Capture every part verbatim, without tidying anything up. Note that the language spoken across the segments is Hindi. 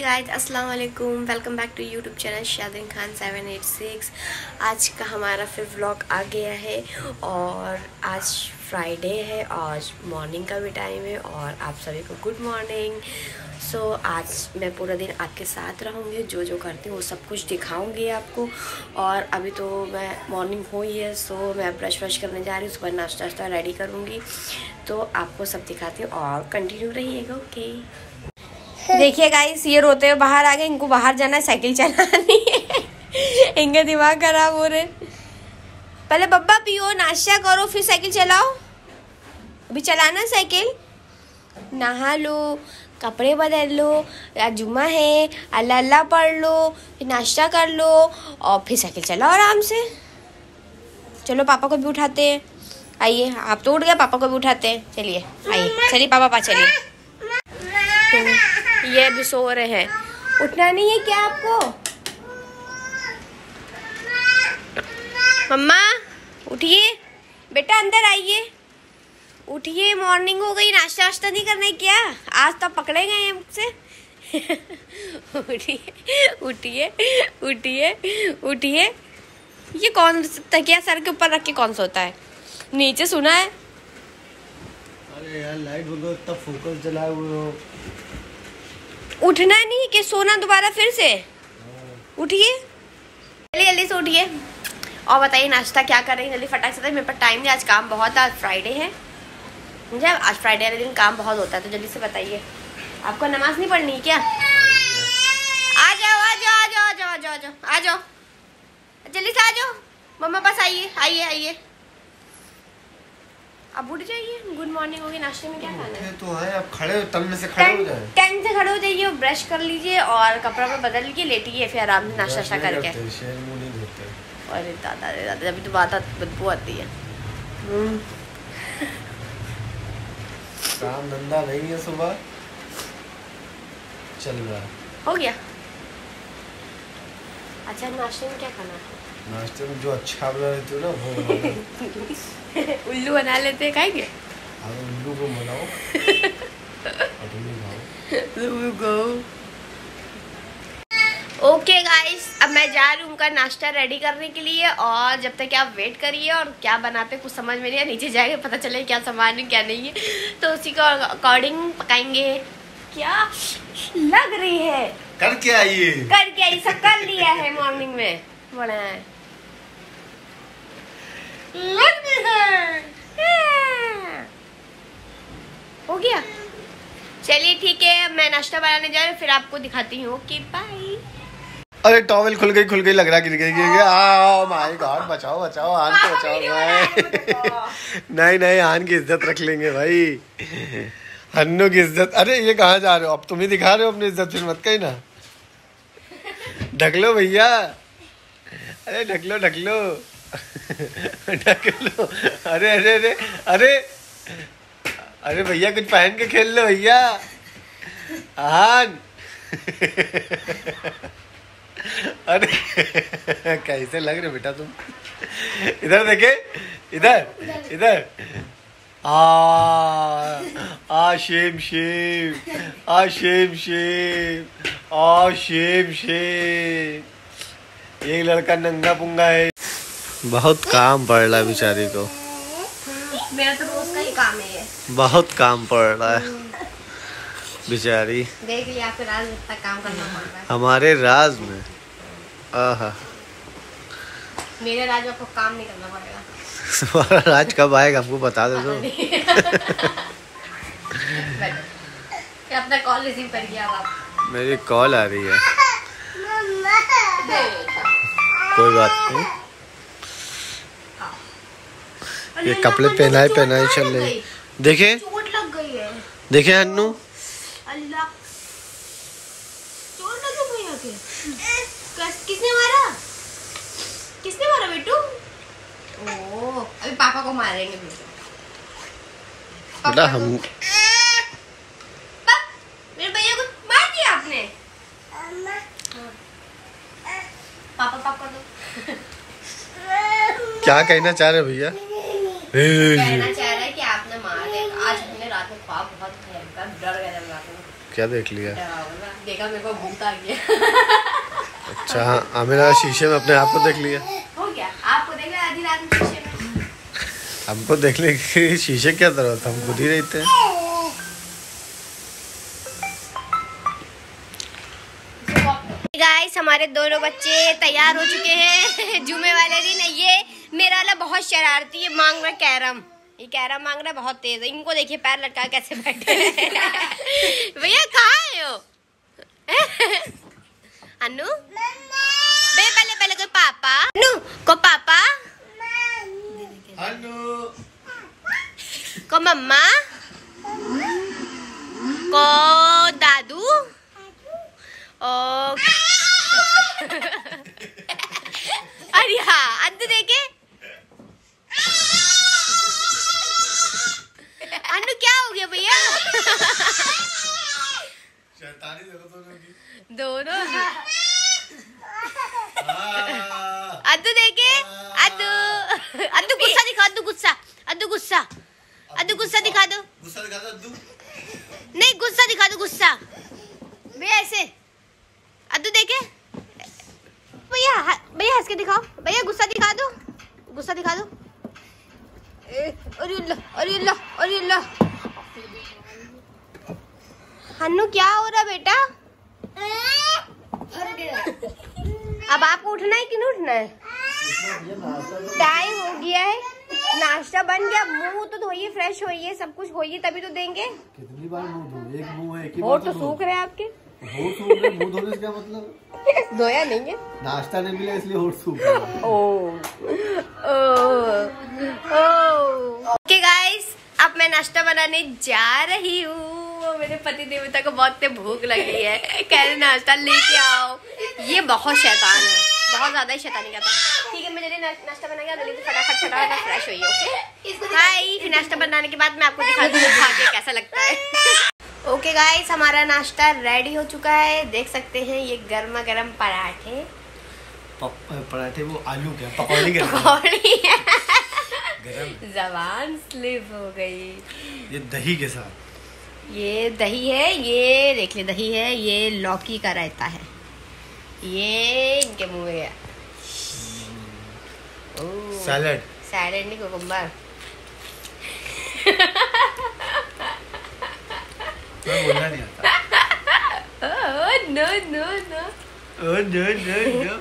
गाइस, अस्सलाम वालेकुम। Welcome back to YouTube channel Shadin Khan seven eight six. आज का हमारा फिर व्लॉग आ गया है और आज फ्राइडे है, आज मॉर्निंग का भी टाइम है और आप सभी को गुड मॉर्निंग। सो आज मैं पूरा दिन आपके साथ रहूँगी, जो जो करती हूँ वो सब कुछ दिखाऊँगी आपको। और अभी तो मैं मॉर्निंग हो ही है, सो मैं ब्रश व्रश करने जा रही हूँ, सुबह नाश्ता वाश्ता रेडी करूँगी, तो आपको सब दिखाती हूँ और कंटिन्यू रहिएगा। ओके, देखिए गाइस, ये रोते हुए बाहर आ गए। इनको बाहर जाना है, साइकिल चलानी है। इनका दिमाग खराब हो रहे। पहले बब्बा पियो, नाश्ता करो, फिर साइकिल चलाओ। अभी चलाना साइकिल। नहा लो, कपड़े बदल लो, आज जुम्मा है, अल्लाह अल्लाह पढ़ लो, फिर नाश्ता कर लो और फिर साइकिल चलाओ आराम से। चलो पापा को भी उठाते हैं। आइए, आप तो उठ गए, पापा को भी उठाते हैं। चलिए आइए, चलिए पापा पापा चलिए। ये भी सो रहे हैं। उठना नहीं है क्या आपको? मम्मा उठिए बेटा, अंदर आइए, उठिए, मॉर्निंग हो गई, नाश्ता वाश्ता नहीं करना है क्या? आज तो पकड़े गए हैं मुझसे। उठिए उठिए उठिए उठिए। ये कौन तकिया सर के ऊपर रख के कौन सोता है? नीचे सुना है। अरे यार लाइट बोलो, इतना फोकस जलाए हुए हो। उठना नहीं है कि सोना दोबारा फिर से? उठिए जल्दी जल्दी से उठिए और बताइए नाश्ता क्या कर रही है? जल्दी फटाक से, मेरे पास टाइम नहीं, आज काम बहुत है, आज फ्राइडे है। मुझे आज फ्राइडे वाले दिन काम बहुत होता है, तो जल्दी से बताइए। आपको नमाज नहीं पढ़नी क्या? आ जाओ आ जाओ आ जाओ आ जाओ आ जाओ आ जाओ आ जाओ, जल्दी से आ जाओ। मम्मा पास आइए आइए आइए। अब उठ जाइए, गुड मॉर्निंग होगी। नाश्ते में क्या खाना है? तो है, आप खड़े हो, तन में से खड़े हो जाए। टाइम से खड़े हो जाइए, ब्रश कर लीजिए और कपड़ा पर बदल लीजिए, लेटिए, फिर आराम से नाश्ता वाश्ता करके। अरे दादा रे दादा, अभी तो बात बदबू आती है। काम धंधा नहीं है, सुबह चल रहा है। हो गया। अच्छा, नाश्ते में क्या खाना है? नाश्ते में जो अच्छा बना लेते हो ना वो उल्लू बना लेते हैं, खाएंगे? अब उल्लू को बनाओ और तुम भी खाओ। ओके गाइस, अब मैं जा रही हूँ उनका नाश्ता रेडी करने के लिए, और जब तक आप वेट करिए। और क्या बनाते कुछ समझ में नहीं है, नीचे जाएंगे पता चले क्या सामान है क्या नहीं है, तो उसी का अकॉर्डिंग पकाएंगे। क्या लग रही है? करके आइए करके आई, सब कर लिया है मॉर्निंग में, बड़ा है लगती है। हो गया, चलिए ठीक है, मैं नाश्ता बनाने जा रही हूँ, फिर आपको दिखाती हूँ। Okay bye. अरे टॉवेल खुल गई खुल गई लग रहा गिर गई गिर गई। आ माय गॉड, बचाओ बचाओ, आन को बचाओ भाई। नहीं नहीं, आन की इज्जत रख लेंगे भाई, हन्नू की इज्जत। अरे ये कहाँ जा रहे हो? अब तुम ही दिखा रहे हो अपनी इज्जत, फिर मत कही ना। ढक लो भैया, अरे ढक लो ढक लो ढक लो। अरे अरे अरे अरे अरे भैया, कुछ पहन के खेल लो भैया। आन अरे कैसे लग रहे बेटा तुम? इधर देखे, इधर इधर। आ आ शेम शेम, आ शेम शेम, आ शेम शेम। ये लड़का नंगा पुंगा है। बहुत काम पड़ रहा है बेचारी को। मेरा तो रोज का ही काम है ये। बहुत काम पड़ रहा है बेचारी। देख लिया, आपके राज में इतना काम करना पड़ रहा है। हमारे राज में, आहा, मेरे राज में आपको काम नहीं करना पड़ेगा। तुम्हारा राज कब आएगा हमको बता दो तो। अपना कॉल रिसीव करिए अब आप। मेरी कॉल आ रही है। कोई बात नहीं, ये कपड़े पहनाए पहनाए चल रही। देखे चोट लग गई है। देखे अन्नू, अल्लाह, चोट लगी भैया के। किसने मारा? किसने मारा बेटू? ओह, अभी पापा को मारेंगे बेटा। हम मेरे भैया को मार दिया आपने। पापा पापा दो। क्या कहना चाह रहे भैया? कहना चाह रहा है कि आपने मार दिया। आज हमने रात में ख्वाब बहुत भयंकर, डर गए रात में। क्या देख लिया? डरावना। देखा मेरे को भूख आ गया। अच्छा हाँ, मेरा शीशे में अपने आप को देख लिया। हो गया, आपको देख लिया आधी रात में शीशे में। हमको देखने की शीशे क्या जरूरत, हम खुद ही रहते हैं। गाइस हमारे दोनों बच्चे तैयार हो चुके हैं जुमे वाले दिन। ये मेरा वाला बहुत शरारती है, मांग रहा कैरम। ये कैरम मांग रहा है, बहुत तेज है। इनको देखिए पैर लटका कैसे बैठे भैया कहाँ है हो? अन्नू बे पहले पहले को पापा, अन्नू को पापा, अन्नू को मम्मा, को दादू, और अरे हाँ अन्नू देखे, अन्नू क्या हो गया भैया? शैतानी देखो दोनों की। दोनों अद्दू देखे, अद्दू अद्दू गुस्सा दिखा, अद्दू गुस्सा, अद्दू गुस्सा, अद्दू गुस्सा दिखा दो। गुस्सा दिखा दो अद्दू। नहीं गुस्सा दिखा दो, गुस्सा भैया ऐसे। अद्दू देखे भैया, भैया हंस के दिखाओ भैया, गुस्सा दिखा दो, गुस्सा दिखा दो। अरे अल्लाह, अरे अल्लाह, अरे अल्लाह। हन्नू क्या हो रहा बेटा? अब आपको उठना है कि नहीं उठना है? टाइम हो गया है, नाश्ता बन गया। मुंह तो धोइए, फ्रेश होइए, सब कुछ होइए तभी तो देंगे। कितनी बार मुंह धो? एक मुंह है, एक ही होठ तो सूख रहे हैं आपके। होठ सूख रहे, मुंह धोने से क्या मतलब? धोया नहीं है, नाश्ता नहीं मिला इसलिए होठ सूख रहा है। ओ ओके गाइस, अब मैं नाश्ता बनाने जा रही हूँ। मेरे पति देवता को बहुत भूख लगी है, कह रहे नाश्ता लेके आओ। ये बहुत शैतान है, बहुत ज्यादा ही शैतानी करता है। ठीक है मैं जल्दी नाश्ता बना गया, जल्दी फटाफट फटाफट फ्रेश होइए। ओके हाय, फिर नाश्ता बनाने के बाद मैं आपको दिखाती हूँ खा के कैसा लगता है। ओके गाइस, हमारा नाश्ता रेडी हो चुका है, देख सकते हैं। ये गर्मा गर्म पराठे, पराठे वो आलू क्या पकौड़ी क्या पकौड़ी जबान स्लिप हो गई। ये दही के साथ, ये दही है, ये देख ले दही है, ये लौकी का रायता है, ये इनके मुंह में गया। सैलेड, सैलेड नहीं कुकुम्बर। बोलना नहीं आता। Oh no no no, oh no no no.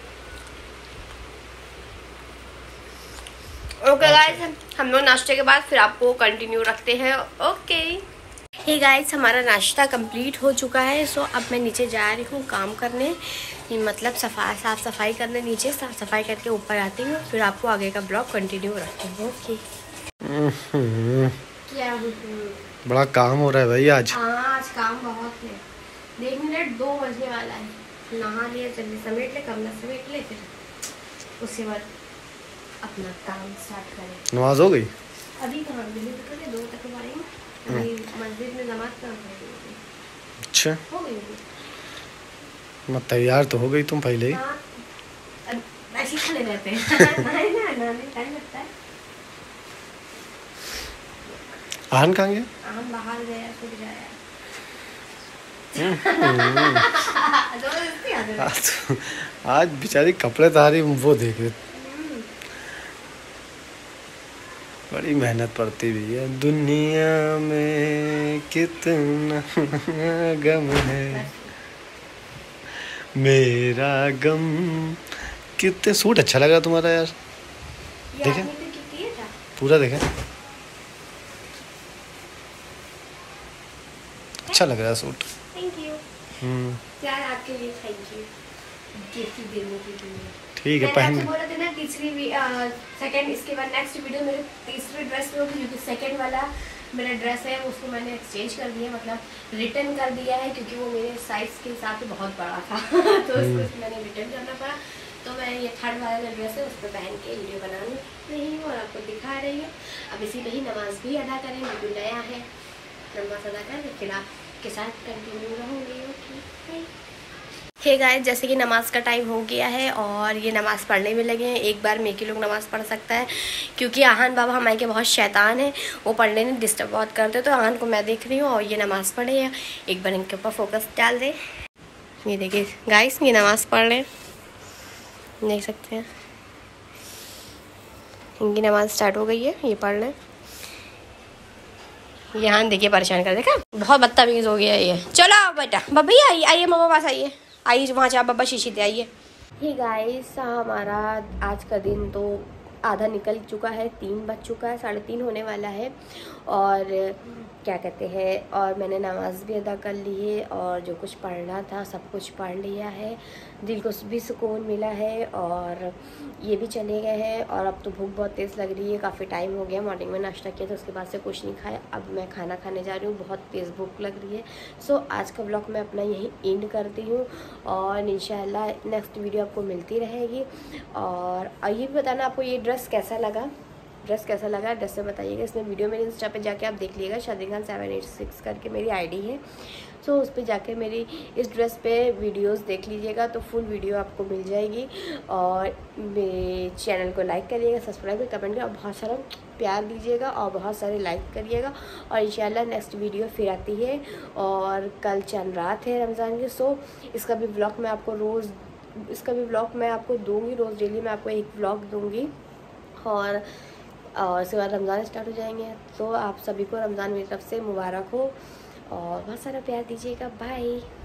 Okay guys, हम लोग नाश्ते के बाद फिर आपको कंटिन्यू रखते हैं। ओके हे गाइस, हमारा नाश्ता कंप्लीट हो चुका है। सो अब मैं नीचे जा रही हूँ काम करने, मतलब सफा साफ सफाई करने। नीचे साफ सफाई करके ऊपर आती हूँ, फिर आपको आगे का ब्लॉग कंटिन्यू रखती हूँ। ओके क्या बड़ा काम हो रहा है भाई आज। हाँ आज काम बहुत है। देख मिनट दो बजने वाला है, नहा लिया, जल्दी समेट ले, कमरा समेट ले, फिर उसके बाद अपना काम स्टार्ट करें। नमाज हो गई? अभी कहाँ, दिल्ली तक है, दो तक आएंगे। अभी मस्जिद में नमाज कहाँ पढ़ेंगे? अच्छा हो गई मैं तैयार तो हो गई तुम पहले ही। हाँ, ऐसे खड़े रहते हैं नहीं ना, नहाने टाइम लगता है। आहन कहाँ गया? हम बाहर गया, छूट जाया। आज, आज बेचारी कपड़े तारी वो देख रहे, बड़ी मेहनत पड़ती भी है। दुनिया में कितना गम है, मेरा गम कितने। सूट अच्छा लग रहा तुम्हारा यार, देखे पूरा देखे, अच्छा लग रहा है सूट। थैंक यू यार, आपके लिए थैंक यू गिफ्ट देने के लिए। ठीक है पहन। बोला था ना तीसरी सेकंड, इसके बाद नेक्स्ट वीडियो मेरे तीसरी ड्रेस में होगी, क्योंकि सेकंड वाला मेरा ड्रेस है उसको मैंने एक्सचेंज कर दिया, मतलब रिटर्न कर दिया है, क्योंकि वो मेरे साइज के हिसाब से बहुत बड़ा था तो उसको मैंने रिटर्न करना पड़ा। तो मैं ये थर्ड वाला जो ड्रेस है उस पर पहन के वीडियो बना रही हूँ और आपको दिखा रही हूँ। अब इसी में ही नमाज भी अदा करें, बिल्कुल नया है, नमाज अदा कर फिर आपके साथ कंटिन्यू रहूँगी। ओके हे गाइस, जैसे कि नमाज़ का टाइम हो गया है और ये नमाज़ पढ़ने में लगे हैं। एक बार में के लोग नमाज़ पढ़ सकता है क्योंकि आहान बाबा हमारे के बहुत शैतान है, वो पढ़ने में डिस्टर्ब बहुत करते। तो आहान को मैं देख रही हूँ और ये नमाज़ पढ़े हैं। एक बार इनके ऊपर फोकस डाल दे। ये देखिए गाइस, ये नमाज़ पढ़ रहे हैं, देख सकते हैं। इनकी नमाज़ स्टार्ट हो गई है, ये पढ़ रहे हैं। यहाँ देखिए परेशान कर, देखा बहुत बदतमीज़ हो गया ये। चलो बेटा, बब्बी आइए आइए, मम्मा पास आइए आइए, वहाँ से आप बब्बा शीशी दे आइए। हे गाइस, हमारा आज का दिन तो आधा निकल चुका है, तीन बज चुका है, साढ़े तीन होने वाला है। और क्या कहते हैं, और मैंने नमाज़ भी अदा कर ली है और जो कुछ पढ़ना था सब कुछ पढ़ लिया है। दिल को भी सुकून मिला है और ये भी चले गए हैं। और अब तो भूख बहुत तेज़ लग रही है, काफ़ी टाइम हो गया। मॉर्निंग में नाश्ता किया था, उसके बाद से कुछ नहीं खाया। अब मैं खाना खाने जा रही हूँ, बहुत तेज़ भूख लग रही है। सो आज का ब्लॉग मैं अपना यहीं एंड करती हूँ और इंशाल्लाह नेक्स्ट वीडियो आपको मिलती रहेगी। और ये भी बताना आपको ये ड्रेस कैसा लगा, ड्रेस कैसा लगा ड्रेस में बताइएगा। इसमें वीडियो मेरे इंस्टा पे जाके आप देख लीजिएगा, Shadin Khan seven eight six करके मेरी आईडी है। सो so, उस पर जाके मेरी इस ड्रेस पे वीडियोस देख लीजिएगा, तो फुल वीडियो आपको मिल जाएगी। और मेरे चैनल को लाइक करिएगा, सब्सक्राइब करिए, कमेंट करिए और बहुत सारा प्यार दीजिएगा और बहुत सारे लाइक करिएगा। और इंशाल्लाह नेक्स्ट वीडियो फिर आती है। और कल चंद रात है रमज़ान की। सो so, इसका भी ब्लॉग मैं आपको रोज़ इसका भी ब्लॉग मैं आपको दूँगी, रोज़ डेली मैं आपको एक ब्लॉग दूँगी। और और उसके बाद रमज़ान स्टार्ट हो जाएंगे। तो आप सभी को रमज़ान मेरी तरफ से मुबारक हो और बहुत सारा प्यार दीजिएगा। बाय।